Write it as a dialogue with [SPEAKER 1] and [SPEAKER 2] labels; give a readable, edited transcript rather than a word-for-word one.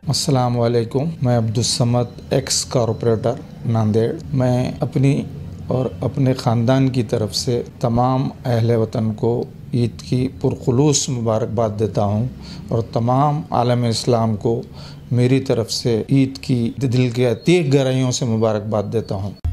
[SPEAKER 1] अस्सलाम वालेकुम। मैं अब्दुस्समद एक्स कॉरपोरेटर नांदेड़। मैं अपनी और अपने ख़ानदान की तरफ से तमाम अहले वतन को ईद की पुरखुलूस मुबारकबाद देता हूँ और तमाम आलम इस्लाम को मेरी तरफ से ईद की दिल की अतीक गहराइयों से मुबारकबाद देता हूँ।